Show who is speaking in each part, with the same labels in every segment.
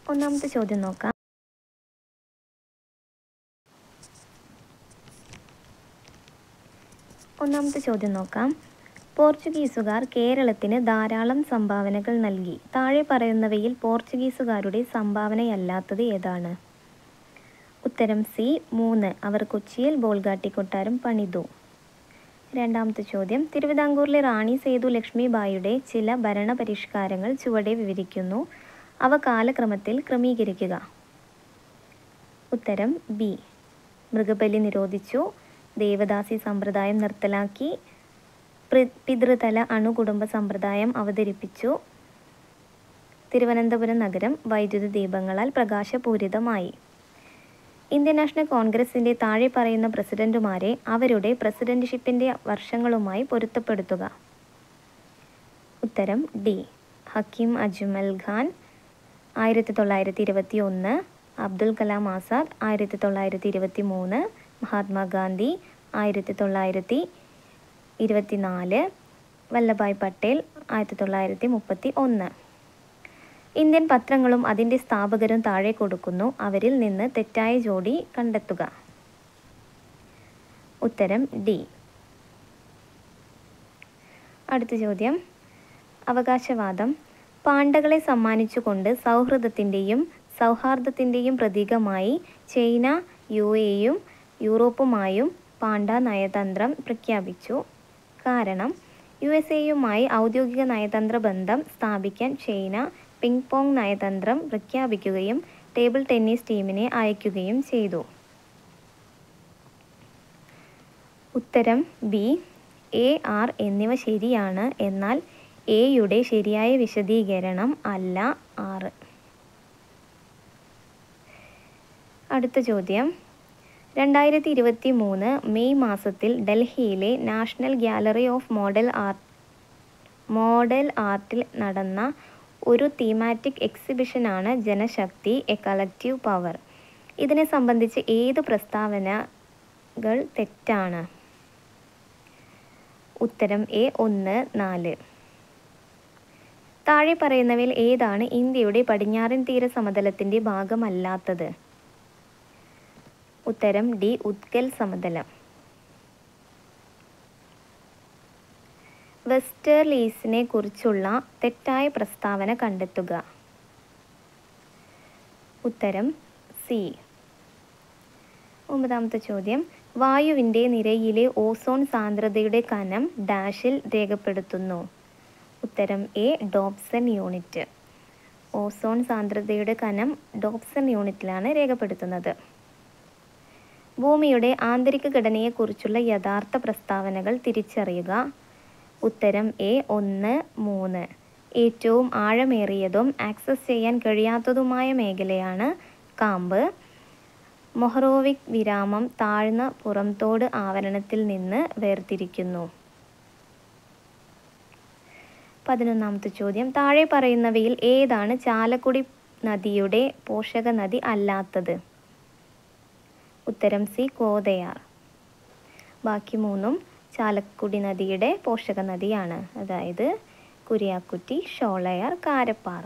Speaker 1: ഒന്നാമത്തെ ചോദ്യം നോക്കാം. പോർച്ചുഗീസുകാർ കേരളത്തിന് ധാരാളം സംഭാവനകൾ നൽകി. താഴെ പറയുന്നവയിൽ പോർച്ചുഗീസുകാരുടെ സംഭാവനയല്ലാത്തത് ഏതാണ്? ഉത്തരം സി. 3. അവർ കൊച്ചിയിൽ ബോൾഗാട്ടി കൊട്ടാരം പണിതു. രണ്ടാമത്തെ ചോദ്യം. തിരുവിതാംകൂറിലെ റാണി സേതു ലക്ഷ്മിബായിയുടെ ചില ഭരണപരിഷ്കാരങ്ങൾ ചുവടെ വിവരിക്കുന്നു. അവ കാലക്രമത്തിൽ ക്രമീകരിക്കുക. ഉത്തരം ബി. മൃഗബലി നിരോധിച്ചു. ദേവദാസി സമ്പ്രദായം നിർത്തലാക്കി. പിതൃതല അണുകുടുംബ സമ്പ്രദായം അവതരിപ്പിച്ചു. തിരുവനന്തപുരം നഗരം വൈദ്യുത ദീപങ്ങളാൽ പ്രകാശപൂരിതമായി. ഇന്ത്യൻ നാഷണൽ കോൺഗ്രസിൻ്റെ താഴെ പറയുന്ന പ്രസിഡന്റുമാരെ അവരുടെ പ്രസിഡന്റ്ഷിപ്പിൻ്റെ വർഷങ്ങളുമായി പൊരുത്തപ്പെടുത്തുക. ഉത്തരം ഡി. ഹക്കീം അജ്മൽ ഖാൻ 1921, അബ്ദുൽ കലാം ആസാദ് 1923, മഹാത്മാഗാന്ധി 1924, വല്ലഭായ് പട്ടേൽ 1931. ഇന്ത്യൻ പത്രങ്ങളും അതിൻ്റെ സ്ഥാപകരും താഴെ കൊടുക്കുന്നു. അവരിൽ നിന്ന് തെറ്റായ ജോഡി കണ്ടെത്തുക. ഉത്തരം ഡി. അടുത്ത ചോദ്യം. അവകാശവാദം. പാണ്ഡകളെ സമ്മാനിച്ചുകൊണ്ട് സൗഹാർദ്ദത്തിൻ്റെയും പ്രതീകമായി ചൈന യുഎയും യൂറോപ്പുമായും പാണ്ഡ നയതന്ത്രം പ്രഖ്യാപിച്ചു. കാരണം USA-യുമായി ഔദ്യോഗിക നയതന്ത്ര ബന്ധം സ്ഥാപിക്കാൻ ചൈന പിങ് പോങ് നയതന്ത്രം പ്രഖ്യാപിക്കുകയും ടേബിൾ ടെന്നീസ് ടീമിനെ അയക്കുകയും ചെയ്തു. ഉത്തരം ബി. എ, ആർ എന്നിവ ശരിയാണ്. എന്നാൽ എയുടെ ശരിയായ വിശദീകരണം അല്ല 6. അടുത്ത ചോദ്യം. 2023 മെയ് മാസത്തിൽ ഡൽഹിയിലെ നാഷണൽ ഗാലറി ഓഫ് മോഡൽ ആർട്ടിൽ നടന്ന ഒരു തീമാറ്റിക് എക്സിബിഷനാണ് ജനശക്തി, എ കളക്റ്റീവ് പവർ. ഇതിനെ സംബന്ധിച്ച് ഏത് പ്രസ്താവനകൾ തെറ്റാണ്? ഉത്തരം എ 1, 4. താഴെ പറയുന്നവയിൽ ഏതാണ് ഇന്ത്യയുടെ പടിഞ്ഞാറൻ തീര സമതലത്തിൻ്റെ ഭാഗമല്ലാത്തത്? ഉത്തരം ഡി. ഉത്കൽ സമതലം. വെസ്റ്റർലീസിനെ കുറിച്ചുള്ള തെറ്റായ പ്രസ്താവന കണ്ടെത്തുക. ഉത്തരം സി. 9ാമത്തെ ചോദ്യം. വായുവിൻ്റെ നിരയിലെ ഓസോൺ സാന്ദ്രതയുടെ കനം ഡാഷിൽ രേഖപ്പെടുത്തുന്നു. ഉത്തരം എ. Dobson unit. ഓസോൺ സാന്ദ്രതയുടെ കനം ഡോപ്സൺ യൂണിറ്റിലാണ് രേഖപ്പെടുത്തുന്നത്. ഭൂമിയുടെ ആന്തരിക ഘടനയെക്കുറിച്ചുള്ള യഥാർത്ഥ പ്രസ്താവനകൾ തിരിച്ചറിയുക. ഉത്തരം എ 1, 3. ഏറ്റവും ആഴമേറിയതും ആക്സസ് ചെയ്യാൻ കഴിയാത്തതുമായ മേഖലയാണ് കാമ്പ്. മൊഹറോവിക് വിരാമം താഴ്ന്ന പുറംതോട് ആവരണത്തിൽ നിന്ന് വേർതിരിക്കുന്നു. 11ാമത്തെ ചോദ്യം. താഴെ പറയുന്നവയിൽ ഏതാണ് ചാലക്കുടി നദിയുടെ പോഷക നദി അല്ലാത്തത്? ഉത്തരം സി. കോതയാർ. ബാക്കി 3ഉം ചാലക്കുടി നദിയുടെ പോഷക നദിയാണ്. അതായത് കുരിയാക്കുറ്റി, ഷോളയാർ, കാരപ്പാറ.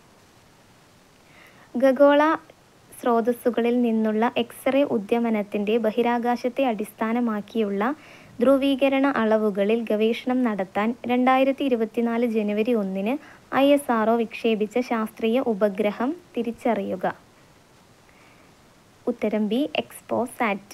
Speaker 1: ഖഗോള സ്രോതസ്സുകളിൽ നിന്നുള്ള എക്സ്റേ ഉദ്വമനത്തിൻ്റെ ബഹിരാകാശത്തെ അടിസ്ഥാനമാക്കിയുള്ള ധ്രുവീകരണ അളവുകളിൽ ഗവേഷണം നടത്താൻ 2024 ജനുവരി 1 ISRO വിക്ഷേപിച്ച ശാസ്ത്രീയ ഉപഗ്രഹം തിരിച്ചറിയുക. ഉത്തരം ബി. എക്സ്പോസാറ്റ്.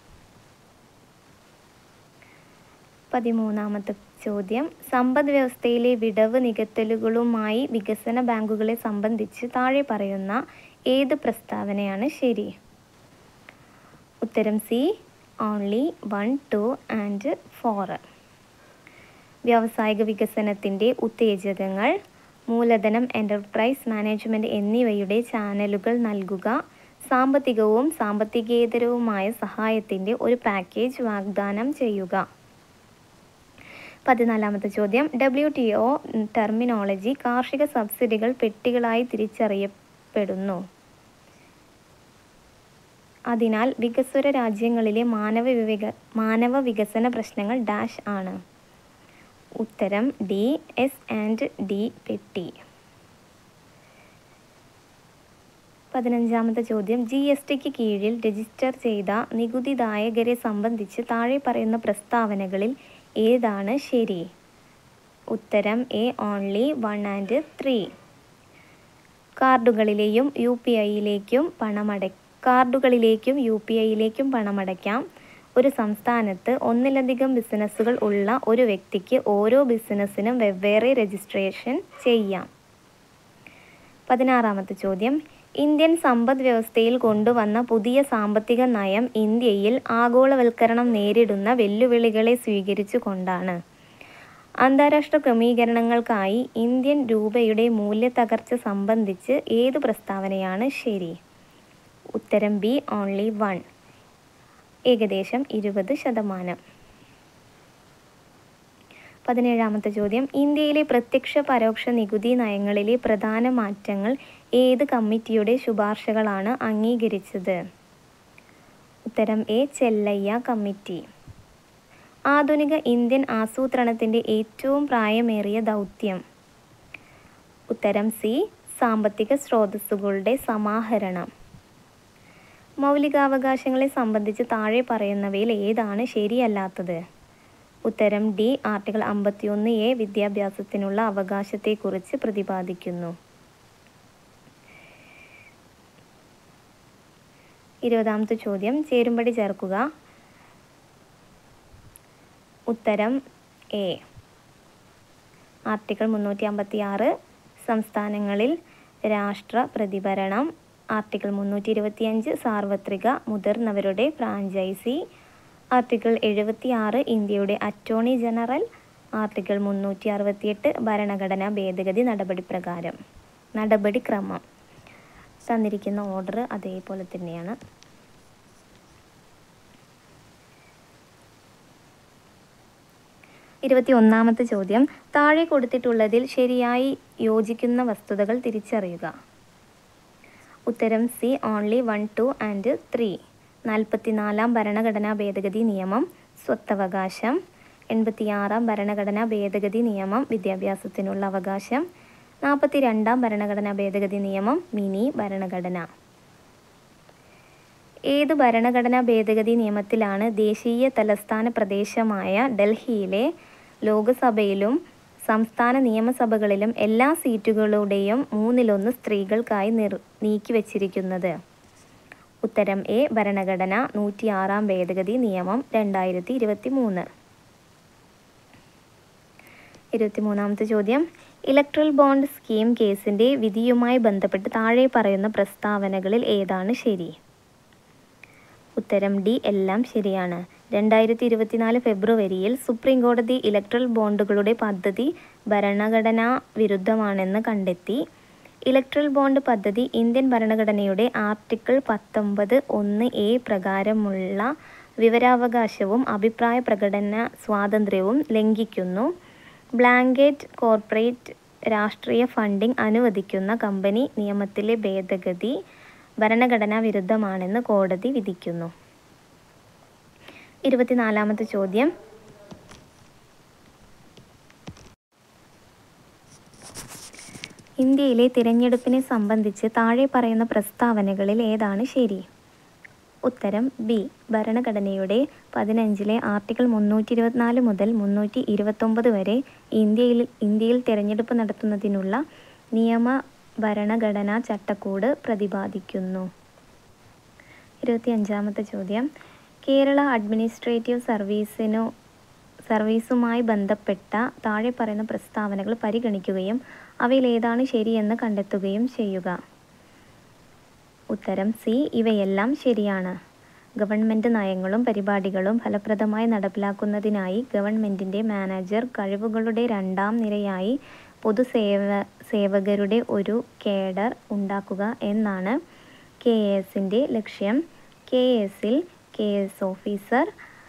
Speaker 1: 13ാമത്തെ ചോദ്യം. സമ്പദ് വ്യവസ്ഥയിലെ വിടവ് നികത്തലുകളുമായി വികസന ബാങ്കുകളെ സംബന്ധിച്ച് താഴെ പറയുന്ന ഏത് പ്രസ്താവനയാണ് ശരി? ഉത്തരം സി. Only 1, 2 and 4. വ്യാവസായിക വികസനത്തിൻ്റെ ഉത്തേജകങ്ങൾ, മൂലധനം, എൻ്റർപ്രൈസ് മാനേജ്മെൻറ്റ് എന്നിവയുടെ ചാനലുകൾ നൽകുക. സാമ്പത്തികവും സാമ്പത്തികേതരവുമായ സഹായത്തിൻ്റെ ഒരു പാക്കേജ് വാഗ്ദാനം ചെയ്യുക. 14ാമത്തെ ചോദ്യം. WTO ടെർമിനോളജി കാർഷിക സബ്സിഡികൾ പെട്ടികളായി തിരിച്ചറിയപ്പെടുന്നു. അതിനാൽ വികസ്വര രാജ്യങ്ങളിലെ മാനവ വികസന പ്രശ്നങ്ങൾ ഡാഷ് ആണ്. ഉത്തരം D, S and D പെട്ടി. 15-ാമത്തെ ചോദ്യം, GSTക്ക് കീഴിൽ രജിസ്റ്റർ ചെയ്ത നികുതിദായകരെ സംബന്ധിച്ച് താഴെ പറയുന്ന പ്രസ്താവനകളിൽ ഏതാണ് ശരി? ഉത്തരം എ, ഓൺലി 1 and 3. കാർഡുകളിലേക്കും യു പി ഐയിലേക്കും പണമടയ്ക്കാം. ഒരു സംസ്ഥാനത്ത് ഒന്നിലധികം ബിസിനസ്സുകൾ ഉള്ള ഒരു വ്യക്തിക്ക് ഓരോ ബിസിനസ്സിനും വെവ്വേറെ രജിസ്ട്രേഷൻ ചെയ്യാം. 16-ാമത്തെ ചോദ്യം, ഇന്ത്യൻ സമ്പദ് വ്യവസ്ഥയിൽ കൊണ്ടുവന്ന പുതിയ സാമ്പത്തിക നയം ഇന്ത്യയിൽ ആഗോളവൽക്കരണം നേരിടുന്ന വെല്ലുവിളികളെ സ്വീകരിച്ചുകൊണ്ടാണ്. അന്താരാഷ്ട്ര ക്രമീകരണങ്ങൾക്കായി ഇന്ത്യൻ രൂപയുടെ മൂല്യത്തകർച്ച സംബന്ധിച്ച് ഏതു പ്രസ്താവനയാണ് ശരി? ഉത്തരം ബി, ഓൺലി 1, ഏകദേശം 20%. 17-ാമത്തെ ചോദ്യം, ഇന്ത്യയിലെ പ്രത്യക്ഷ പരോക്ഷ നികുതി നയങ്ങളിലെ പ്രധാന മാറ്റങ്ങൾ ഏത് കമ്മിറ്റിയുടെ ശുപാർശകളാണ് അംഗീകരിച്ചത്? ഉത്തരം എ, ചെല്ലയ്യ കമ്മിറ്റി. ആധുനിക ഇന്ത്യൻ ആസൂത്രണത്തിൻ്റെ ഏറ്റവും പ്രായമേറിയ ദൗത്യം? ഉത്തരം സി, സാമ്പത്തിക സ്രോതസ്സുകളുടെ സമാഹരണം. മൗലികാവകാശങ്ങളെ സംബന്ധിച്ച് താഴെ പറയുന്നവയിൽ ഏതാണ് ശരിയല്ലാത്തത്? ഉത്തരം ഡി, ആർട്ടിക്കിൾ 51A വിദ്യാഭ്യാസത്തിനുള്ള അവകാശത്തെക്കുറിച്ച് പ്രതിപാദിക്കുന്നു. 20-ാമത്തെ ചോദ്യം, ചേരുംപടി ചേർക്കുക. ഉത്തരം എ, ആർട്ടിക്കിൾ 356 സംസ്ഥാനങ്ങളിൽ രാഷ്ട്ര പ്രതിഭരണം. ആർട്ടിക്കിൾ 325 സാർവത്രിക മുതിർന്നവരുടെ ഫ്രാഞ്ചൈസി. ആർട്ടിക്കിൾ 76 ഇന്ത്യയുടെ അറ്റോർണി ജനറൽ. ആർട്ടിക്കിൾ 368 ഭരണഘടനാ ഭേദഗതി നടപടിക്രമം. തന്നിരിക്കുന്ന ഓർഡർ അതേപോലെ തന്നെയാണ്. 21-ാമത്തെ ചോദ്യം, താഴെ കൊടുത്തിട്ടുള്ളതിൽ ശരിയായി യോജിക്കുന്ന വസ്തുതകൾ തിരിച്ചറിയുക. ഉത്തരം സി, ഓൺലി 1, 2 and 3. 44-ാം ഭരണഘടനാ ഭേദഗതി നിയമം സ്വത്തവകാശം. 86-ാം ഭരണഘടനാ ഭേദഗതി നിയമം വിദ്യാഭ്യാസത്തിനുള്ള അവകാശം. 42-ാം ഭരണഘടനാ ഭേദഗതി നിയമം മിനി ഭരണഘടന. ഏത് ഭരണഘടനാ ഭേദഗതി നിയമത്തിലാണ് ദേശീയ തലസ്ഥാന പ്രദേശമായ ഡൽഹിയിലെ ലോകസഭയിലും സംസ്ഥാന നിയമസഭകളിലും എല്ലാ സീറ്റുകളുടെയും 1/3 സ്ത്രീകൾക്കായി നീക്കിവച്ചിരിക്കുന്നത്? ഉത്തരം എ, ഭരണഘടന 106-ാം ഭേദഗതി നിയമം 2023. 23-ാമത്തെ ചോദ്യം, ഇലക്ട്രൽ ബോണ്ട് സ്കീം കേസിൻ്റെ വിധിയുമായി ബന്ധപ്പെട്ട് താഴെ പറയുന്ന പ്രസ്താവനകളിൽ ഏതാണ് ശരി? ഉത്തരം ഡി, എല്ലാം ശരിയാണ്. 2024 ഫെബ്രുവരിയിൽ സുപ്രീം കോടതി ഇലക്ട്രൽ ബോണ്ടുകളുടെ പദ്ധതി ഭരണഘടനാ വിരുദ്ധമാണെന്ന് കണ്ടെത്തി. ഇലക്ട്രൽ ബോണ്ട് പദ്ധതി ഇന്ത്യൻ ഭരണഘടനയുടെ ആർട്ടിക്കിൾ 19(1)(a) പ്രകാരമുള്ള വിവരാവകാശവും അഭിപ്രായ പ്രകടന സ്വാതന്ത്ര്യവും ലംഘിക്കുന്നു. ബ്ലാങ്കറ്റ് കോർപ്പറേറ്റ് രാഷ്ട്രീയ ഫണ്ടിംഗ് അനുവദിക്കുന്ന കമ്പനി നിയമത്തിലെ ഭേദഗതി ഭരണഘടനാ വിരുദ്ധമാണെന്ന് കോടതി വിധിക്കുന്നു. 24-ാമത്തെ ചോദ്യം, ഇന്ത്യയിലെ തിരഞ്ഞെടുപ്പിനെ സംബന്ധിച്ച് താഴെ പറയുന്ന പ്രസ്താവനകളിൽ ഏതാണ് ശരി? ഉത്തരം ബി, ഭരണഘടനയുടെ 15-ലെ ആർട്ടിക്കിൾ 324 മുതൽ 329 വരെ ഇന്ത്യയിൽ തിരഞ്ഞെടുപ്പ് നടത്തുന്നതിനുള്ള നിയമ ഭരണഘടനാ ചട്ടക്കൂട് പ്രതിപാദിക്കുന്നു. 25-ാമത്തെ ചോദ്യം, കേരള അഡ്മിനിസ്ട്രേറ്റീവ് സർവീസുമായി ബന്ധപ്പെട്ട താഴെ പറയുന്ന പ്രസ്താവനകൾ പരിഗണിക്കുകയും അവയിൽ ഏതാണ് ശരിയെന്ന് കണ്ടെത്തുകയും ചെയ്യുക. ഉത്തരം സി, ഇവയെല്ലാം ശരിയാണ്. ഗവൺമെൻറ് നയങ്ങളും പരിപാടികളും ഫലപ്രദമായി നടപ്പിലാക്കുന്നതിനായി ഗവൺമെൻറ്റിൻ്റെ മാനേജർ കഴിവുകളുടെ 2ാം നിരയായി പൊതുസേവകരുടെ ഒരു കേഡർ ഉണ്ടാക്കുക എന്നാണ് KASൻ്റെ ലക്ഷ്യം. KASൽ KS officer,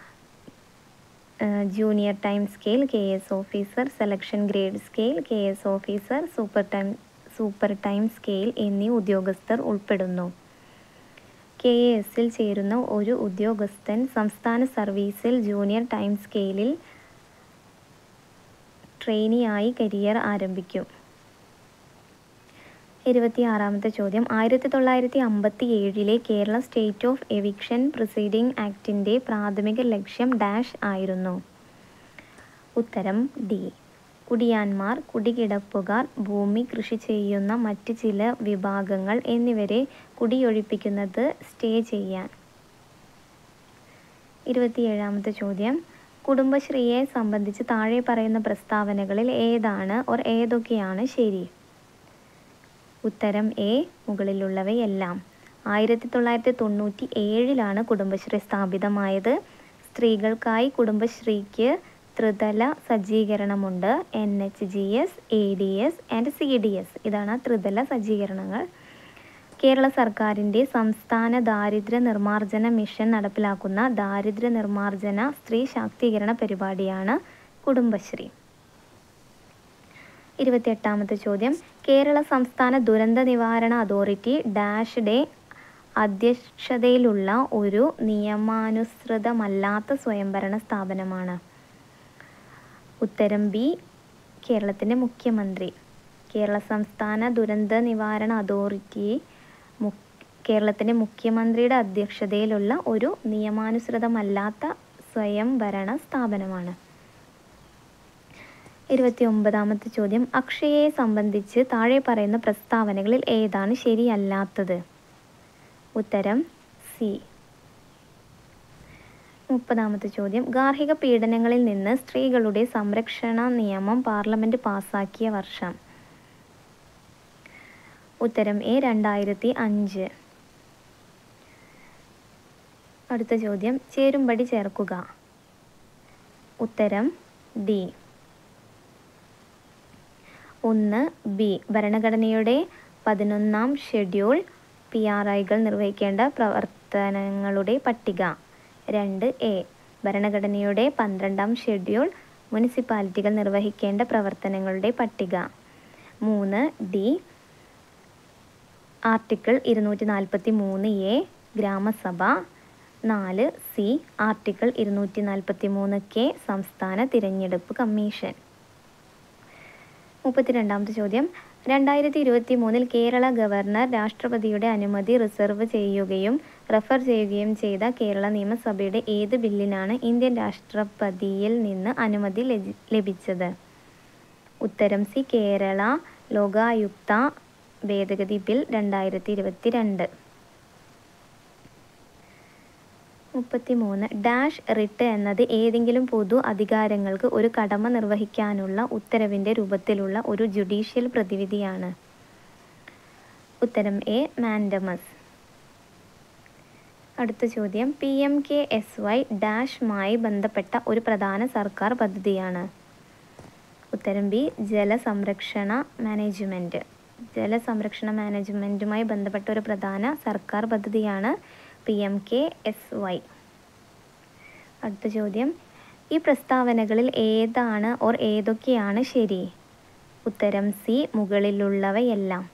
Speaker 1: junior time scale, KS officer, selection grade scale, KS officer, super time scale എന്നീ ഉദ്യോഗസ്ഥർ ഉൾപ്പെടുന്നു. KASൽ ചേരുന്ന ഒരു ഉദ്യോഗസ്ഥൻ സംസ്ഥാന സർവീസിൽ ജൂനിയർ ടൈം സ്കെയിലിൽ ട്രെയിനിയായി കരിയർ ആരംഭിക്കും. 26-ാമത്തെ ചോദ്യം 1957 Kerala state of eviction proceeding ആക്ടിൻ്റെ പ്രാഥമിക ലക്ഷ്യം ഡാഷ് ആയിരുന്നു. ഉത്തരം ഡി. കുടിയാന്മാർ, കുടികിടപ്പുകാർ, ഭൂമി കൃഷി ചെയ്യുന്ന മറ്റ് ചില വിഭാഗങ്ങൾ എന്നിവരെ കുടിയൊഴിപ്പിക്കുന്നത് സ്റ്റേ ചെയ്യാൻ. 27-ാമത്തെ ചോദ്യം കുടുംബശ്രീയെ സംബന്ധിച്ച് താഴെ പറയുന്ന പ്രസ്താവനകളിൽ ഏതൊക്കെയാണ് ശരി? ഉത്തരം എ. മുകളിലുള്ളവയെല്ലാം. 1997 കുടുംബശ്രീ സ്ഥാപിതമായത്. സ്ത്രീകൾക്കായി കുടുംബശ്രീക്ക് ത്രിതല സജ്ജീകരണമുണ്ട്. NHGS, ADS and CDS. ഇതാണ് ത്രിതല സജ്ജീകരണങ്ങൾ. കേരള സർക്കാരിൻ്റെ സംസ്ഥാന ദാരിദ്ര്യ നിർമ്മാർജ്ജന മിഷൻ നടപ്പിലാക്കുന്ന ദാരിദ്ര്യ നിർമ്മാർജ്ജന സ്ത്രീ ശാക്തീകരണ പരിപാടിയാണ് കുടുംബശ്രീ. 28-ാമത്തെ ചോദ്യം കേരള സംസ്ഥാന ദുരന്ത നിവാരണ അതോറിറ്റി ഡാഷ്യുടെ അധ്യക്ഷതയിലുള്ള ഒരു നിയമാനുസൃതമല്ലാത്ത സ്വയംഭരണ സ്ഥാപനമാണ്. ഉത്തരം ബി. കേരളത്തിൻ്റെ മുഖ്യമന്ത്രി. കേരള സംസ്ഥാന ദുരന്ത നിവാരണ അതോറിറ്റി കേരളത്തിൻ്റെ മുഖ്യമന്ത്രിയുടെ അധ്യക്ഷതയിലുള്ള ഒരു നിയമാനുസൃതമല്ലാത്ത സ്വയംഭരണ സ്ഥാപനമാണ്. 29-ാമത്തെ ചോദ്യം അക്ഷയയെ സംബന്ധിച്ച് താഴെ പറയുന്ന പ്രസ്താവനകളിൽ ഏതാണ് ശരിയല്ലാത്തത്? ഉത്തരം സി. 30-ാമത്തെ ചോദ്യം ഗാർഹിക പീഡനങ്ങളിൽ നിന്ന് സ്ത്രീകളുടെ സംരക്ഷണ നിയമം പാർലമെന്റ് പാസാക്കിയ വർഷം. ഉത്തരം എ. 2005. അടുത്ത ചോദ്യം ചേരുംപടി ചേർക്കുക. ഉത്തരം ഡി. 1 ബി. ഭരണഘടനയുടെ 11-ാം ഷെഡ്യൂൾ PRIകൾ നിർവഹിക്കേണ്ട പ്രവർത്തനങ്ങളുടെ പട്ടിക. 2 എ. ഭരണഘടനയുടെ 12-ാം ഷെഡ്യൂൾ മുനിസിപ്പാലിറ്റികൾ നിർവഹിക്കേണ്ട പ്രവർത്തനങ്ങളുടെ പട്ടിക. 3 ഡി. ആർട്ടിക്കിൾ 243A ഗ്രാമസഭ. 4 സി. ആർട്ടിക്കിൾ 243K സംസ്ഥാന തിരഞ്ഞെടുപ്പ് കമ്മീഷൻ. 32-ാമത്തെ ചോദ്യം 2023 കേരള ഗവർണർ രാഷ്ട്രപതിയുടെ അനുമതി റിസർവ് ചെയ്യുകയും റഫർ ചെയ്യുകയും ചെയ്ത കേരള നിയമസഭയുടെ ഏത് ബില്ലിനാണ് ഇന്ത്യൻ രാഷ്ട്രപതിയിൽ നിന്ന് അനുമതി ലഭിച്ചത്? ഉത്തരം സി. കേരള ലോകായുക്ത ഭേദഗതി ബിൽ 2022. 33 ഡാഷ് റിട്ട് എന്നത് ഏതെങ്കിലും പൊതു അധികാരങ്ങൾക്ക് ഒരു കടമ നിർവഹിക്കാനുള്ള ഉത്തരവിൻ്റെ രൂപത്തിലുള്ള ഒരു ജുഡീഷ്യൽ പ്രതിവിധിയാണ്. ഉത്തരം എ. മാൻഡമസ്. അടുത്ത ചോദ്യം PMKSY ഡാഷുമായി ബന്ധപ്പെട്ട ഒരു പ്രധാന സർക്കാർ പദ്ധതിയാണ്. ഉത്തരം ബി. ജലസംരക്ഷണ മാനേജ്മെൻറ്റുമായി ബന്ധപ്പെട്ട ഒരു പ്രധാന സർക്കാർ പദ്ധതിയാണ് PMKSY. അടുത്ത ചോദ്യം ഈ പ്രസ്താവനകളിൽ ഏതൊക്കെയാണ് ശരി? ഉത്തരം സി. മുകളിലുള്ളവയെല്ലാം.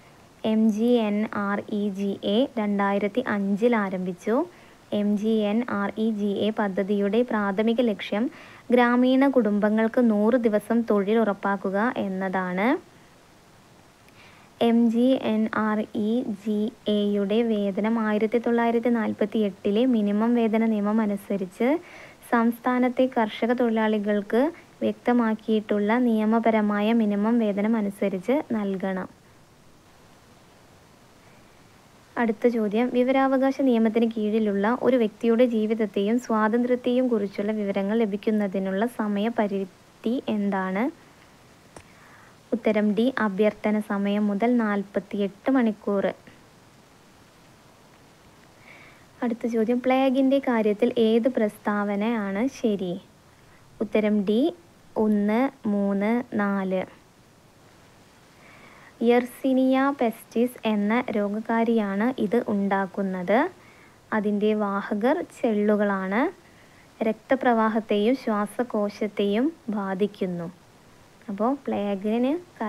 Speaker 1: MGNREGA 2005 ആരംഭിച്ചു. MGNREGA പദ്ധതിയുടെ പ്രാഥമിക ലക്ഷ്യം ഗ്രാമീണ കുടുംബങ്ങൾക്ക് 100 ദിവസം തൊഴിൽ ഉറപ്പാക്കുക എന്നതാണ്. MGNREGAയുടെ വേതനം 1948 മിനിമം വേതന നിയമം അനുസരിച്ച് സംസ്ഥാനത്തെ കർഷക തൊഴിലാളികൾക്ക് വ്യക്തമാക്കിയിട്ടുള്ള നിയമപരമായ മിനിമം വേതനം അനുസരിച്ച് നൽകണം. അടുത്ത ചോദ്യം വിവരാവകാശ നിയമത്തിന് കീഴിലുള്ള ഒരു വ്യക്തിയുടെ ജീവിതത്തെയും സ്വാതന്ത്ര്യത്തെയും കുറിച്ചുള്ള വിവരങ്ങൾ ലഭിക്കുന്നതിനുള്ള സമയപരിധി എന്താണ്? ഉത്തരം ഡി. അഭ്യർത്ഥന സമയം മുതൽ 48 മണിക്കൂർ. അടുത്ത ചോദ്യം പ്ലേഗിൻ്റെ കാര്യത്തിൽ ഏത് പ്രസ്താവനയാണ് ശരി? ഉത്തരം ഡി. 1, 3, 4. യെർസിനിയ പെസ്റ്റിസ് എന്ന രോഗകാരിയാണ് ഇത് ഉണ്ടാക്കുന്നത്. അതിൻ്റെ വാഹകർ ചെള്ളുകളാണ്. രക്തപ്രവാഹത്തെയും ശ്വാസകോശത്തെയും ബാധിക്കുന്നു. അപ്പോൾ പ്ലേഗിന്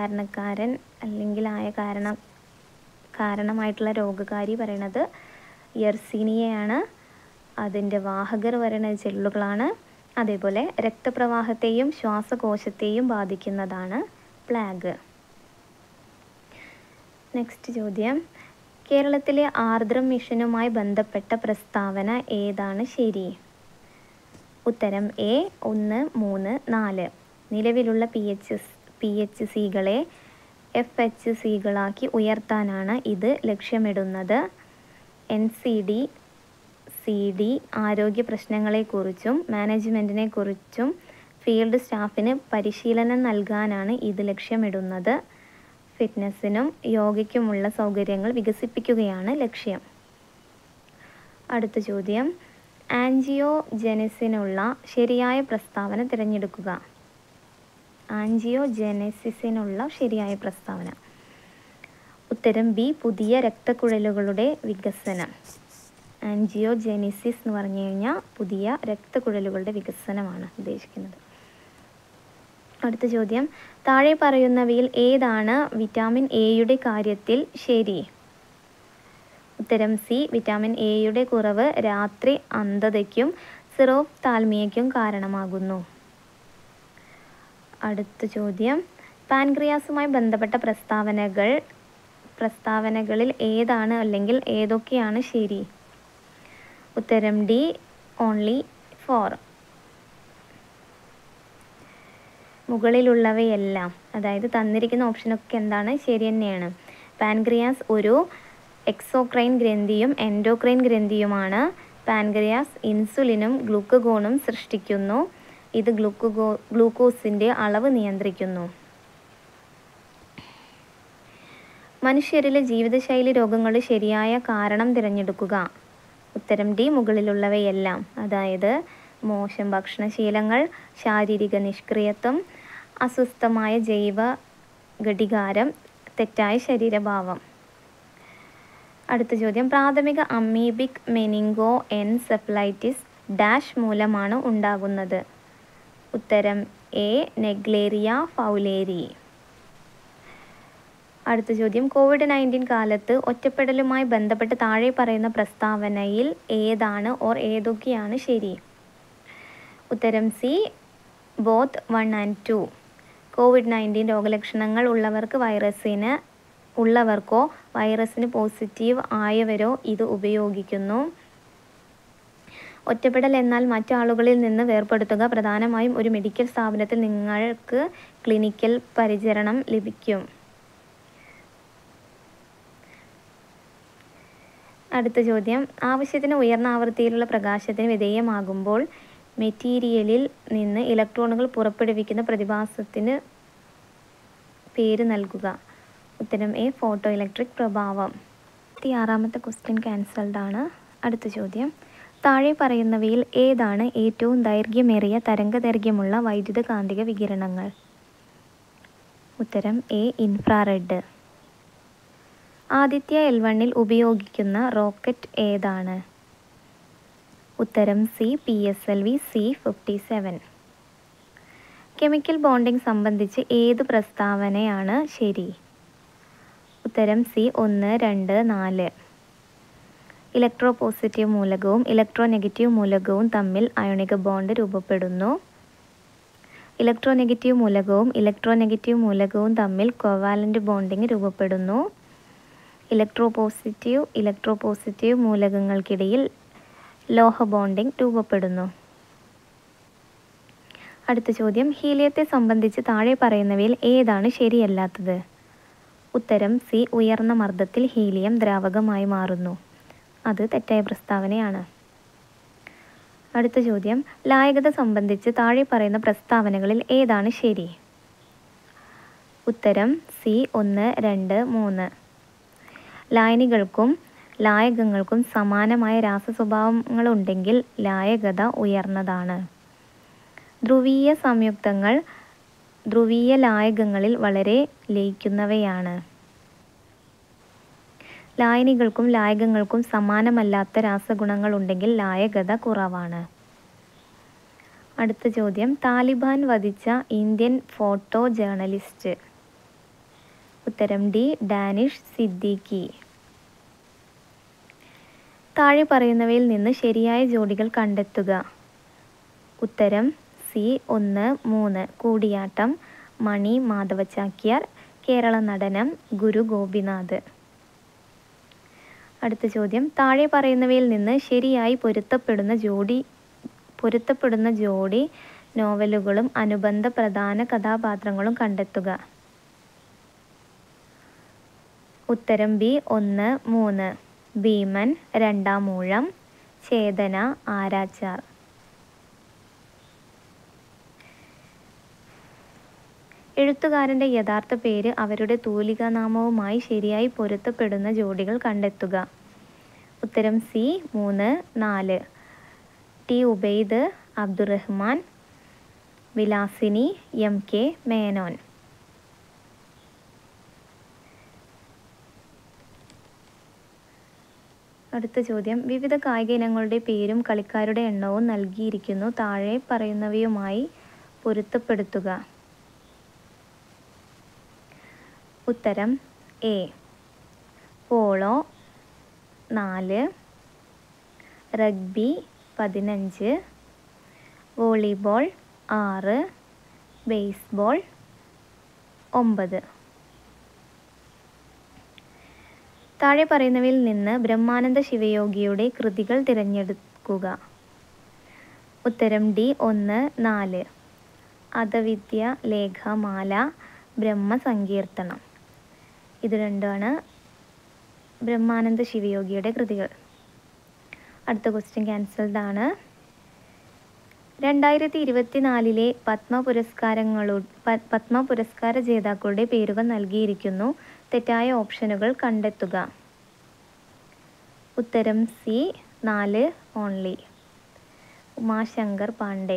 Speaker 1: കാരണമായിട്ടുള്ള രോഗകാരി പറയണത് യെർസിനിയയാണ്. അതിൻ്റെ വാഹകർ പറയുന്നത് ചെള്ളുകളാണ്. അതേപോലെ രക്തപ്രവാഹത്തെയും ശ്വാസകോശത്തെയും ബാധിക്കുന്നതാണ് പ്ലേഗ്. നെക്സ്റ്റ് ചോദ്യം, കേരളത്തിലെ ആർദ്രം മിഷനുമായി ബന്ധപ്പെട്ട പ്രസ്താവന ഏതാണ് ശരി? ഉത്തരം എ 1, 3, 4. നിലവിലുള്ള PHCകളെ FHCകളാക്കി ഉയർത്താനാണ് ഇത് ലക്ഷ്യമിടുന്നത്. NCD ആരോഗ്യ പ്രശ്നങ്ങളെക്കുറിച്ചും മാനേജ്മെൻറ്റിനെക്കുറിച്ചും ഫീൽഡ് സ്റ്റാഫിന് പരിശീലനം നൽകാനാണ് ഇത് ലക്ഷ്യമിടുന്നത്. ഫിറ്റ്നസ്സിനും യോഗയ്ക്കുമുള്ള സൗകര്യങ്ങൾ വികസിപ്പിക്കുകയാണ് ലക്ഷ്യം. അടുത്ത ചോദ്യം, ആൻജിയോജെനസിനുള്ള ശരിയായ പ്രസ്താവന തിരഞ്ഞെടുക്കുക. ആൻജിയോജെനസിസിനുള്ള ശരിയായ പ്രസ്താവന. ഉത്തരം ബി പുതിയ രക്തക്കുഴലുകളുടെ വികസനം. ആൻജിയോജെനിസിസ് എന്ന് പറഞ്ഞു കഴിഞ്ഞാൽ പുതിയ രക്തക്കുഴലുകളുടെ വികസനമാണ് ഉദ്ദേശിക്കുന്നത്. അടുത്ത ചോദ്യം, താഴെ പറയുന്നവയിൽ ഏതാണ് വിറ്റാമിൻ എയുടെ കാര്യത്തിൽ ശരി? ഉത്തരം സി വിറ്റാമിൻ എയുടെ കുറവ് രാത്രി അന്ധതയ്ക്കും സിറോഫ്താൽമിയയ്ക്കും കാരണമാകുന്നു. അടുത്ത ചോദ്യം, പാൻക്രിയാസുമായി ബന്ധപ്പെട്ട പ്രസ്താവനകളിൽ ഏതാണ് അല്ലെങ്കിൽ ഏതൊക്കെയാണ് ശരി? ഉത്തരം ഡി ഓൺലി 4. മുകളിലുള്ളവയെല്ലാം, അതായത് തന്നിരിക്കുന്ന ഓപ്ഷനൊക്കെ എന്താണ് ശരി തന്നെയാണ്. പാൻക്രിയാസ് ഒരു എക്സോക്രൈൻ ഗ്രന്ഥിയും എൻഡോക്രൈൻ ഗ്രന്ഥിയുമാണ്. പാൻക്രിയാസ് ഇൻസുലിനും ഗ്ലൂക്കഗോണും സൃഷ്ടിക്കുന്നു. ഇത് ഗ്ലൂക്കോസിൻ്റെ അളവ് നിയന്ത്രിക്കുന്നു. മനുഷ്യരിലെ ജീവിതശൈലി രോഗങ്ങളുടെ ശരിയായ കാരണം തിരഞ്ഞെടുക്കുക. ഉത്തരം ഡി മുകളിലുള്ളവയെല്ലാം, അതായത് മോശം ഭക്ഷണശീലങ്ങൾ, ശാരീരിക നിഷ്ക്രിയത്വം, അസ്വസ്ഥമായ ജൈവ ഘടികാരം, തെറ്റായ ശരീരഭാവം. അടുത്ത ചോദ്യം, പ്രാഥമിക അമീബിക് മെനിങ്കോ എൻസെഫലൈറ്റിസ് ഡാഷ് മൂലമാണ് ഉണ്ടാകുന്നത്. ഉത്തരം എ നെഗ്ലേറിയ ഫൗലേരി. അടുത്ത ചോദ്യം, COVID-19 കാലത്ത് ഒറ്റപ്പെടലുമായി ബന്ധപ്പെട്ട് താഴെ പറയുന്ന പ്രസ്താവനയിൽ ഏതാണ് ഓർ ഏതൊക്കെയാണ് ശരി? ഉത്തരം സി ബോത്ത് 1 and 2. COVID-19 രോഗലക്ഷണങ്ങൾ ഉള്ളവർക്കോ വൈറസിന് പോസിറ്റീവ് ആയവരോ ഇത് ഉപയോഗിക്കുന്നു. ഒറ്റപ്പെടൽ എന്നാൽ മറ്റാളുകളിൽ നിന്ന് വേർപെടുത്തുക. പ്രധാനമായും ഒരു മെഡിക്കൽ സ്ഥാപനത്തിൽ നിങ്ങൾക്ക് ക്ലിനിക്കൽ പരിചരണം ലഭിക്കും. അടുത്ത ചോദ്യം, ആവശ്യത്തിന് ഉയർന്ന ആവൃത്തിയിലുള്ള പ്രകാശത്തിന് വിധേയമാകുമ്പോൾ മെറ്റീരിയലിൽ നിന്ന് ഇലക്ട്രോണുകൾ പുറപ്പെടുവിക്കുന്ന പ്രതിഭാസത്തിന് പേര് നൽകുക. ഉത്തരം എ ഫോട്ടോ ഇലക്ട്രിക് പ്രഭാവം. 6ാമത്തെ ക്വസ്റ്റ്യൻ ക്യാൻസൽഡ് ആണ്. അടുത്ത ചോദ്യം, താഴെ പറയുന്നവയിൽ ഏതാണ് ഏറ്റവും ദൈർഘ്യമേറിയ തരംഗദൈർഘ്യമുള്ള വൈദ്യുതകാന്തിക വികിരണങ്ങൾ? ഉത്തരം എ ഇൻഫ്രാറെഡ്. ആദിത്യ L1 ഉപയോഗിക്കുന്ന റോക്കറ്റ് ഏതാണ്? ഉത്തരം C PSLV C-57. Chemical bonding സംബന്ധിച്ച് ഏത് പ്രസ്താവനയാണ് ശരി? ഉത്തരം സി 1, 2, 4. ഇലക്ട്രോ പോസിറ്റീവ് മൂലകവും ഇലക്ട്രോ നെഗറ്റീവ് മൂലകവും തമ്മിൽ അയോണിക ബോണ്ട് രൂപപ്പെടുന്നു. ഇലക്ട്രോ നെഗറ്റീവ് മൂലകവും തമ്മിൽ കോവാലന്റ് ബോണ്ടിംഗ് രൂപപ്പെടുന്നു. ഇലക്ട്രോ പോസിറ്റീവ് മൂലകങ്ങൾക്കിടയിൽ ലോഹ ബോണ്ടിംഗ് രൂപപ്പെടുന്നു. അടുത്ത ചോദ്യം, ഹീലിയത്തെ സംബന്ധിച്ച് താഴെ പറയുന്നവയിൽ ഏതാണ് ശരിയല്ലാത്തത്? ഉത്തരം സി ഉയർന്ന മർദ്ദത്തിൽ ഹീലിയം ദ്രാവകമായി മാറുന്നു. അത് തെറ്റായ പ്രസ്താവനയാണ്. അടുത്ത ചോദ്യം, ലായകത സംബന്ധിച്ച് താഴെ പറയുന്ന പ്രസ്താവനകളിൽ ഏതാണ് ശരി? ഉത്തരം സി 1, 2, 3. ലായനികൾക്കും ലായകങ്ങൾക്കും സമാനമായ രാസസ്വഭാവങ്ങളുണ്ടെങ്കിൽ ലായകത ഉയർന്നതാണ്. ധ്രുവീയ സംയുക്തങ്ങൾ ധ്രുവീയ ലായകങ്ങളിൽ വളരെ ലയിക്കുന്നവയാണ്. ലായനികൾക്കും ലായകങ്ങൾക്കും സമാനമല്ലാത്ത രാസഗുണങ്ങളുണ്ടെങ്കിൽ ലായകത കുറവാണ്. അടുത്ത ചോദ്യം, താലിബാൻ വധിച്ച ഇന്ത്യൻ ഫോട്ടോ ജേർണലിസ്റ്റ്? ഉത്തരം ഡി ഡാനിഷ് സിദ്ദീഖി. താഴെ പറയുന്നവയിൽ നിന്ന് ശരിയായ ജോഡികൾ കണ്ടെത്തുക. ഉത്തരം സി 1, 3. കൂടിയാട്ടം, മണി മാധവ ചാക്യാർ, കേരള നടനം ഗുരു ഗോപിനാഥ്. അടുത്ത ചോദ്യം, താഴെ പറയുന്നവയിൽ നിന്ന് ശരിയായി പൊരുത്തപ്പെടുന്ന ജോഡി നോവലുകളും അനുബന്ധ പ്രധാന കഥാപാത്രങ്ങളും കണ്ടെത്തുക. ഉത്തരം ബി 1, 3. ഭീമൻ, രണ്ടാം ഊഴം, ചേതന, ആരാച്ചാർ. എഴുത്തുകാരൻ്റെ യഥാർത്ഥ പേര് അവരുടെ തൂലികാനാമവുമായി ശരിയായി പൊരുത്തപ്പെടുന്ന ജോഡികൾ കണ്ടെത്തുക. ഉത്തരം C 3, 4. T Ubaid, Abdurahman, Vilasini, MK Menon. അടുത്ത ചോദ്യം, വിവിധ കായിക ഇനങ്ങളുടെ പേരും കളിക്കാരുടെ എണ്ണവും നൽകിയിരിക്കുന്നു. താഴെ പറയുന്നവയുമായി പൊരുത്തപ്പെടുത്തുക. ഉത്തരം A polo 4, rugby 15, volleyball 6, baseball 9. താഴെ പറയുന്നവയിൽ നിന്ന് ബ്രഹ്മാനന്ദ ശിവയോഗിയുടെ കൃതികൾ തിരഞ്ഞെടുക്കുക. ഉത്തരം ഡി 1, 4. അധവിദ്യ ലേഖമാല, ബ്രഹ്മസങ്കീർത്തനം. ഇത് രണ്ടാണ് ബ്രഹ്മാനന്ദ ശിവയോഗിയുടെ കൃതികൾ. അടുത്ത ക്വസ്റ്റ്യൻ ക്യാൻസൽഡ് ആണ്. 2024 പത്മ പുരസ്കാര ജേതാക്കളുടെ പേരുകൾ നൽകിയിരിക്കുന്നു. തെറ്റായ ഓപ്ഷനുകൾ കണ്ടെത്തുക. ഉത്തരം സി 4 ഓൺലി. ഉമാശങ്കർ പാണ്ഡെ.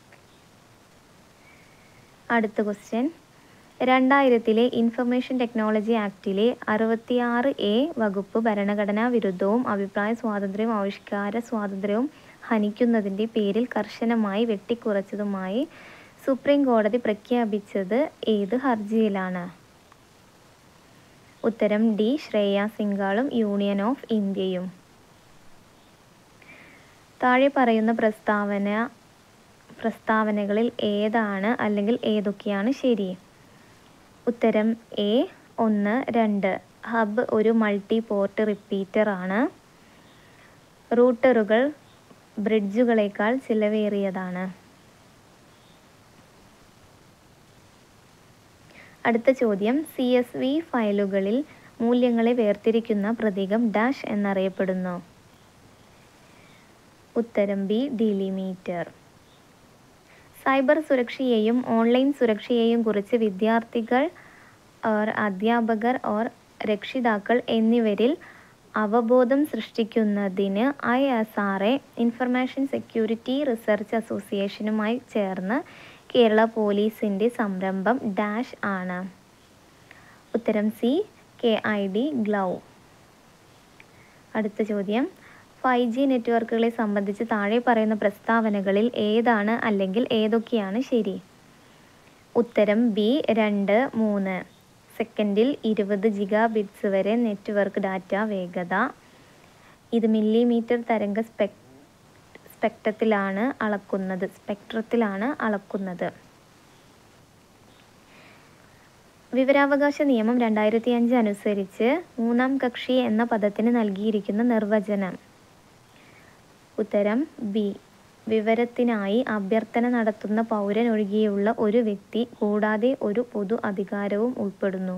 Speaker 1: അടുത്ത ക്വസ്റ്റ്യൻ, 2000 ഇൻഫർമേഷൻ ടെക്നോളജി ആക്ടിലെ 66A വകുപ്പ് ഭരണഘടനാ വിരുദ്ധവും അഭിപ്രായ സ്വാതന്ത്ര്യവും ആവിഷ്കാര സ്വാതന്ത്ര്യവും ഹനിക്കുന്നതിൻ്റെ പേരിൽ കർശനമായി വെട്ടിക്കുറച്ചതുമായി സുപ്രീം കോടതി പ്രഖ്യാപിച്ചത് ഏത് ഹർജിയിലാണ്? ഉത്തരം ഡി ശ്രേയ സിംഗാളും യൂണിയൻ ഓഫ് ഇന്ത്യയും. താഴെ പറയുന്ന പ്രസ്താവനകളിൽ ഏതാണ് അല്ലെങ്കിൽ ഏതൊക്കെയാണ് ശരി? ഉത്തരം എ 1, 2. ഹബ് ഒരു മൾട്ടി പോർട്ട് റിപ്പീറ്റർ ആണ്. റൂട്ടറുകൾ ബ്രിഡ്ജുകളേക്കാൾ ചിലവേറിയതാണ്. അടുത്ത ചോദ്യം, CSV ഫയലുകളിൽ മൂല്യങ്ങളെ വേർതിരിക്കുന്ന പ്രതീകം ഡാഷ് എന്നറിയപ്പെടുന്നു. ഉത്തരം ബി ഡിലിമീറ്റർ. സൈബർ സുരക്ഷയെയും ഓൺലൈൻ സുരക്ഷയെയും കുറിച്ച് വിദ്യാർത്ഥികൾ അധ്യാപകർ രക്ഷിതാക്കൾ എന്നിവരിൽ അവബോധം സൃഷ്ടിക്കുന്നതിന് ISRA ഇൻഫർമേഷൻ സെക്യൂരിറ്റി റിസർച്ച് അസോസിയേഷനുമായി ചേർന്ന് കേരള പോലീസിൻ്റെ സംരംഭം ഡാഷ് ആണ്. ഉത്തരം സി KID ഗ്ലൗ. അടുത്ത ചോദ്യം, 5G നെറ്റ്വർക്കുകളെ സംബന്ധിച്ച് താഴെ പറയുന്ന പ്രസ്താവനകളിൽ ഏതാണ് അല്ലെങ്കിൽ ഏതൊക്കെയാണ് ശരി? ഉത്തരം ബി 2, 3. സെക്കൻഡിൽ 20 GB വരെ നെറ്റ്വർക്ക് ഡാറ്റ വേഗത. ഇത് മില്ലിമീറ്റർ തരംഗ സ്പെക്ട്രത്തിലാണ് അളക്കുന്നത്. വിവരാവകാശ നിയമം 2005 അനുസരിച്ച് മൂന്നാം കക്ഷി എന്ന പദത്തിന് നൽകിയിരിക്കുന്ന നിർവചനം. ഉത്തരം ബി വിവരത്തിനായി അഭ്യർത്ഥന നടത്തുന്ന പൗരൻ ഒഴികെയുള്ള ഒരു വ്യക്തി കൂടാതെ ഒരു പൊതു അധികാരവും ഉൾപ്പെടുന്നു.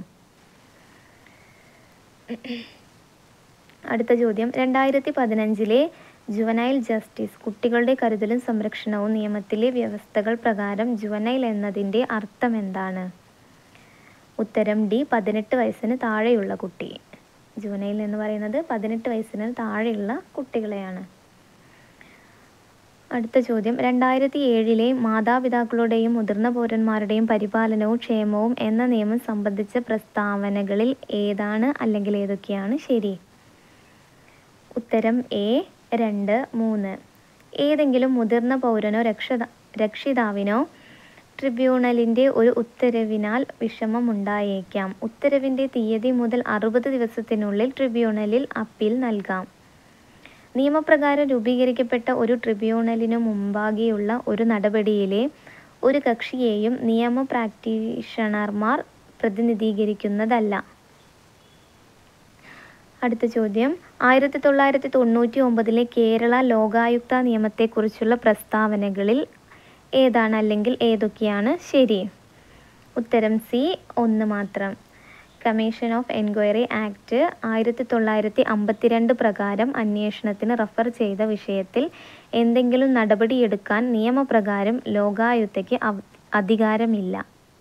Speaker 1: അടുത്ത ചോദ്യം, 2015 ജുവനൈൽ ജസ്റ്റിസ് കുട്ടികളുടെ കരുതലും സംരക്ഷണവും നിയമത്തിലെ വ്യവസ്ഥകൾ പ്രകാരം ജുവനൈൽ എന്നതിൻ്റെ അർത്ഥം എന്താണ്? ഉത്തരം ഡി 18 വയസ്സിന് താഴെയുള്ള കുട്ടി. ജുവനൈൽ എന്ന് പറയുന്നത് 18 വയസ്സിന് താഴെയുള്ള കുട്ടികളെയാണ്. അടുത്ത ചോദ്യം, 2007 മാതാപിതാക്കളുടെയും മുതിർന്ന പൗരന്മാരുടെയും പരിപാലനവും ക്ഷേമവും എന്ന നിയമം സംബന്ധിച്ച പ്രസ്താവനകളിൽ ഏതാണ് അല്ലെങ്കിൽ ഏതൊക്കെയാണ് ശരി? ഉത്തരം എ 2, 3. ഏതെങ്കിലും മുതിർന്ന പൗരനോ രക്ഷിതാവിനോ ട്രിബ്യൂണലിൻ്റെ ഒരു ഉത്തരവിനാൽ വിഷമമുണ്ടായേക്കാം. ഉത്തരവിൻ്റെ തീയതി മുതൽ 60 ദിവസത്തിനുള്ളിൽ ട്രിബ്യൂണലിൽ അപ്പീൽ നൽകാം. നിയമപ്രകാരം രൂപീകരിക്കപ്പെട്ട ഒരു ട്രിബ്യൂണലിനു മുമ്പാകെയുള്ള ഒരു നടപടിയിലെ ഒരു കക്ഷിയെയും നിയമ പ്രാക്ടീഷണർമാർ പ്രതിനിധീകരിക്കുന്നതല്ല. അടുത്ത ചോദ്യം, 1999 കേരള ലോകായുക്ത നിയമത്തെക്കുറിച്ചുള്ള പ്രസ്താവനകളിൽ ഏതാണ് അല്ലെങ്കിൽ ഏതൊക്കെയാണ് ശരി? ഉത്തരം സി, ഒന്ന് മാത്രം. കമ്മീഷൻ ഓഫ് എൻക്വയറി ആക്ട് 1952 പ്രകാരം അന്വേഷണത്തിന് റഫർ ചെയ്ത വിഷയത്തിൽ എന്തെങ്കിലും നടപടിയെടുക്കാൻ നിയമപ്രകാരം ലോകായുക്തയ്ക്ക് അധികാരമില്ല.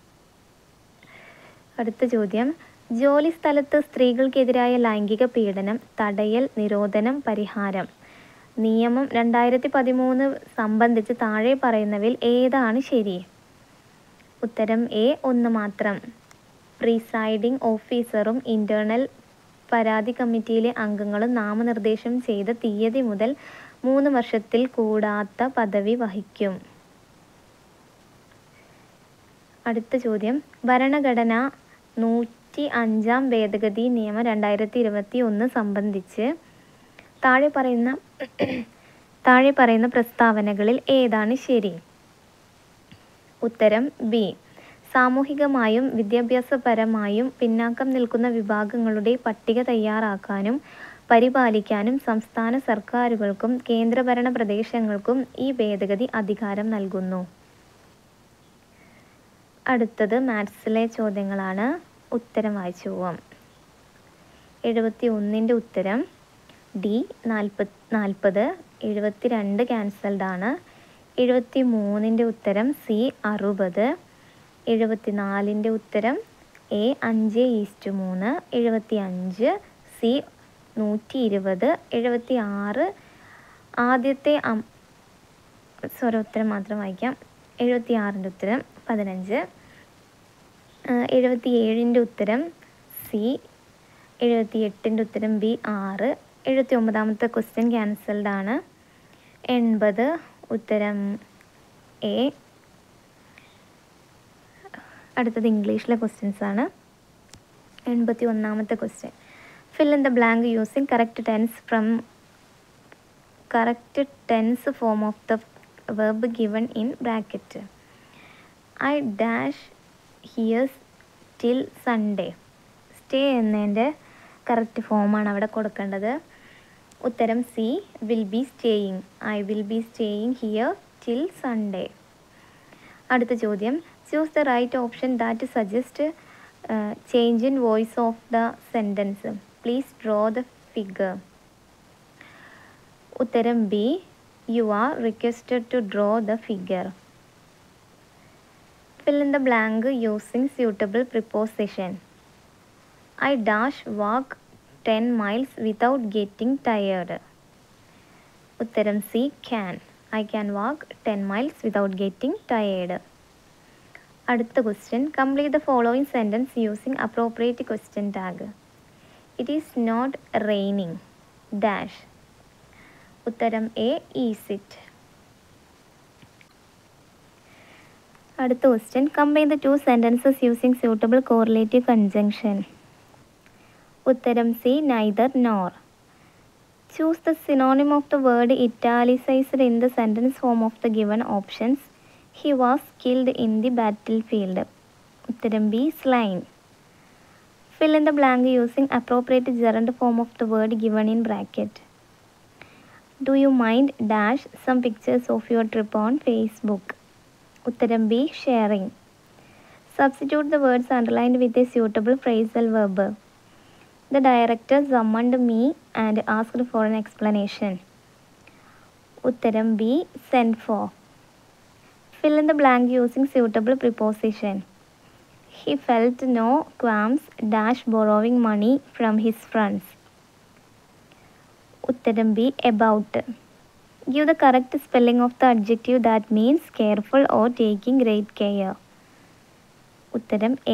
Speaker 1: അടുത്ത ചോദ്യം, ജോലി സ്ഥലത്ത് സ്ത്രീകൾക്കെതിരായ ലൈംഗിക പീഡനം തടയൽ, നിരോധനം, പരിഹാരം നിയമം 2013 സംബന്ധിച്ച് താഴെ പറയുന്നവയിൽ ഏതാണ് ശരി? ഉത്തരം എ, ഒന്ന് മാത്രം. പ്രിസൈഡിംഗ് ഓഫീസറും ഇന്റേണൽ പരാതി കമ്മിറ്റിയിലെ അംഗങ്ങളും നാമനിർദ്ദേശം ചെയ്ത തീയതി മുതൽ 3 വർഷത്തിൽ കൂടാത്ത പദവി വഹിക്കും. അടുത്ത ചോദ്യം, ഭരണഘടന 105 ഭേദഗതി നിയമം 2021 സംബന്ധിച്ച് താഴെ പറയുന്ന പ്രസ്താവനകളിൽ ഏതാണ് ശരി? ഉത്തരം ബി, സാമൂഹികമായും വിദ്യാഭ്യാസപരമായും പിന്നാക്കം നിൽക്കുന്ന വിഭാഗങ്ങളുടെ പട്ടിക തയ്യാറാക്കാനും പരിപാലിക്കാനും സംസ്ഥാന സർക്കാരുകൾക്കും കേന്ദ്രഭരണ പ്രദേശങ്ങൾക്കും ഈ ഭേദഗതി അധികാരം നൽകുന്നു. അടുത്തത് മാത്സിലെ ചോദ്യങ്ങളാണ്. ഉത്തരം വായിച്ചു പോവാം. 71 ഉത്തരം ഡി 40. 72 ക്യാൻസൽഡ് ആണ്. 73 ഉത്തരം സി 60. 74 ഉത്തരം എ 5:3. 75 സി 120. 76 ആദ്യത്തെ ഉത്തരം മാത്രം വായിക്കാം. 76 ഉത്തരം 15. 77 ഉത്തരം സി. 78 ഉത്തരം ബി 6. 79 ക്വസ്റ്റ്യൻ ക്യാൻസൽഡ് ആണ്. 80 ഉത്തരം എ. അടുത്തത് ഇംഗ്ലീഷിലെ ക്വസ്റ്റ്യൻസ് ആണ്. 81 question, fill in the blank using correct tense form of the verb given in bracket. I dash here till Sunday. Stay എന്നതിൻ്റെ കറക്റ്റ് ഫോമാണ് അവിടെ കൊടുക്കേണ്ടത്. ഉത്തരം C, will be staying. I will be staying here till Sunday. അടുത്ത ചോദ്യം, choose the right option that suggest change in voice of the sentence. Please draw the figure. ഉത്തരം B, you are requested to draw the figure. Fill in the blank using suitable preposition. I dash walk 10 miles without getting tired. ഉത്തരം C, can. I can walk 10 miles without getting tired. അടുത്ത question, complete the following sentence using appropriate question tag. It is not raining dash. ഉത്തരം A, is it. അടുത്ത question, combine the two sentences using suitable correlative conjunction. ഉത്തരം C, neither nor. Choose the synonym of the word italicized in the sentence form of the given options. He was killed in the battlefield. ഉത്തരം B, slain. Fill in the blank using appropriate gerund form of the word given in bracket. Do you mind dash some pictures of your trip on Facebook? ഉത്തരം B, sharing. Substitute the words underlined with a suitable phrasal verb. The director summoned me and asked for an explanation. ഉത്തരം B, sent for. Fill in the blank using suitable preposition. He felt no qualms dash borrowing money from his friends. ഉത്തരം B, about. Give the correct spelling of the adjective that means careful or taking great care. ഉത്തരം A.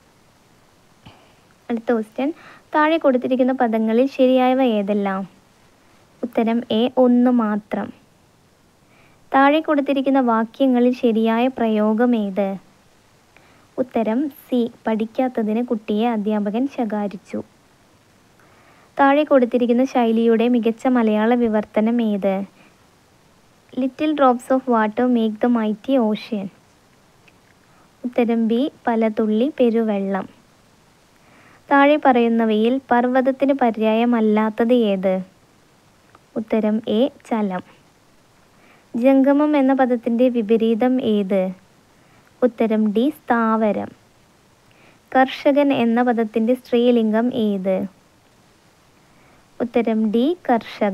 Speaker 1: അടുത്ത question, താഴെ കൊടുത്തിരിക്കുന്ന പദങ്ങളിൽ ശരിയായവ ഏതെല്ലാം? ഉത്തരം A, ഒന്ന് മാത്രം. താഴെ കൊടുത്തിരിക്കുന്ന വാക്യങ്ങളിൽ ശരിയായ പ്രയോഗം ഏത്? ഉത്തരം സി, പഠിക്കാത്തതിന് കുട്ടിയെ അധ്യാപകൻ ശകാരിച്ചു. താഴെ കൊടുത്തിരിക്കുന്ന ശൈലിയുടെ മികച്ച മലയാള വിവർത്തനം ഏത്? Little drops of water make the mighty ocean. ഉത്തരം ബി പല തുള്ളി പെരുവെള്ളം. താഴെ പറയുന്നവയിൽ പർവ്വതത്തിന് പര്യായമല്ലാത്തത് ഏത്? ഉത്തരം എ ചലം. ജംഗമം എന്ന പദത്തിൻ്റെ വിപരീതം ഏത്? ഉത്തരം ഡി സ്ഥാവരം. കർഷകൻ എന്ന പദത്തിൻ്റെ സ്ത്രീലിംഗം ഏത്? ഉത്തരം ഡി കർഷക.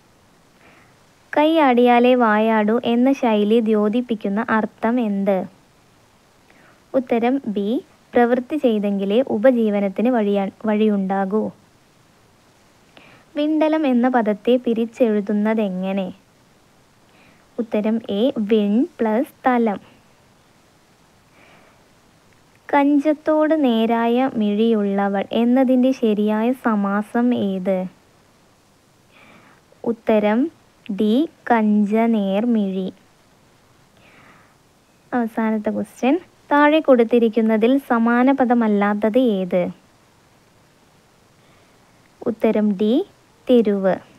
Speaker 1: കൈയാടിയാലേ വായാടൂ എന്ന ശൈലി ദ്യോതിപ്പിക്കുന്ന അർത്ഥം എന്ത്? ഉത്തരം ബി പ്രവൃത്തി ചെയ്തെങ്കിലേ ഉപജീവനത്തിന് വഴിയുണ്ടാകൂ. വിണ്ടലം എന്ന പദത്തെ പിരിച്ചെഴുതുന്നതെങ്ങനെ? ഉത്തരം എ വിൺ പ്ലസ് തലം. കഞ്ചത്തോട് നേരായ മിഴിയുള്ളവൾ എന്നതിൻ്റെ ശരിയായ സമാസം ഏത്? ഉത്തരം ഡി കഞ്ചനേർമിഴി. അവസാനത്തെ ക്വസ്റ്റ്യൻ, താഴെ കൊടുത്തിരിക്കുന്നതിൽ സമാന പദമല്ലാത്തത് ഏത്? ഉത്തരം ഡി തെരുവ്.